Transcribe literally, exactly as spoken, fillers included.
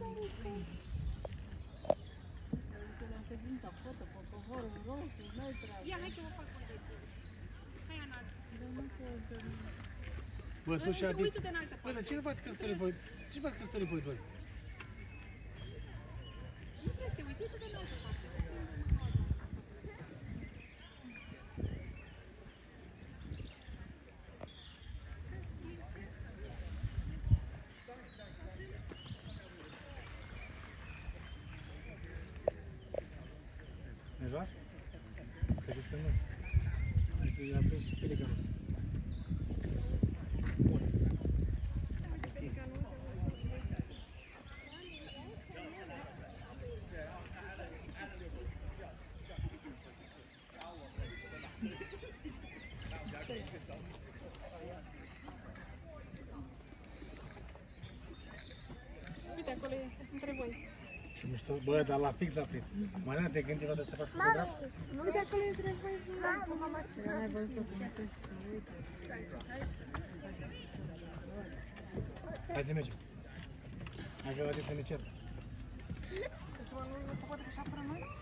Ia, hai că mă fac un doi. Hai, Ana. Bă, tu și Adi. Uite-te în altă parte. Bă, dar cine v-ați căsătorit voi? Cine v-ați căsătorit voi doi? Nu trebuie să te uiți, uite-te în altă parte. Ne joacă? Cred că suntem noi. I-a prins și pelicanul ăsta. Os. Uite, acolo e, între voi. Ce mișto, bă, dar la fix la prins. Mariana, te gândi vreodată să faci fotograf? Uite, acolo e între voi. N-ai văzut cum se uită. Hai să mergem. Hai că Adi să ne cer. Nu se poate așa fără noi?